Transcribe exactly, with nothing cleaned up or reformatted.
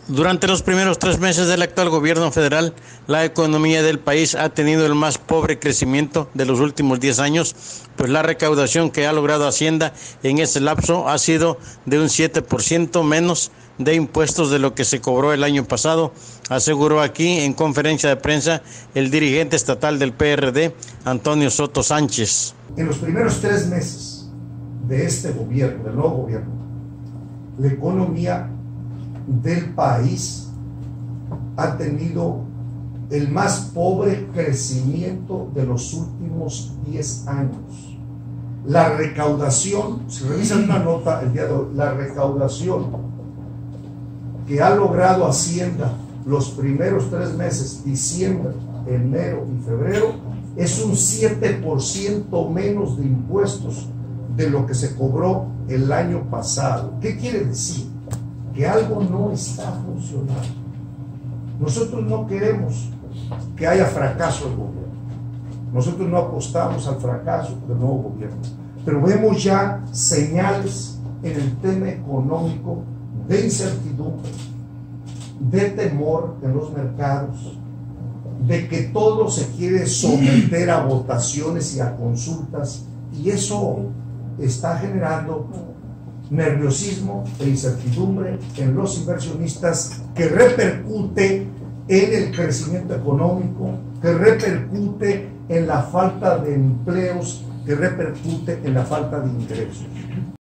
Durante los primeros tres meses del actual gobierno federal, la economía del país ha tenido el más pobre crecimiento de los últimos diez años, pues la recaudación que ha logrado Hacienda en ese lapso ha sido de un siete por ciento menos de impuestos de lo que se cobró el año pasado, aseguró aquí en conferencia de prensa el dirigente estatal del P R D, Antonio Soto Sánchez. En los primeros tres meses de este gobierno, del nuevo gobierno, la economía del país ha tenido el más pobre crecimiento de los últimos diez años. La recaudación, si revisan una nota el día de hoy, la recaudación que ha logrado Hacienda los primeros tres meses, diciembre, enero y febrero, es un siete por ciento menos de impuestos de lo que se cobró el año pasado. ¿Qué quiere decir? Que algo no está funcionando. Nosotros no queremos que haya fracaso del gobierno. Nosotros no apostamos al fracaso del nuevo gobierno. Pero vemos ya señales en el tema económico de incertidumbre, de temor en los mercados, de que todo se quiere someter a votaciones y a consultas, y eso está generando nerviosismo e incertidumbre en los inversionistas, que repercute en el crecimiento económico, que repercute en la falta de empleos, que repercute en la falta de ingresos.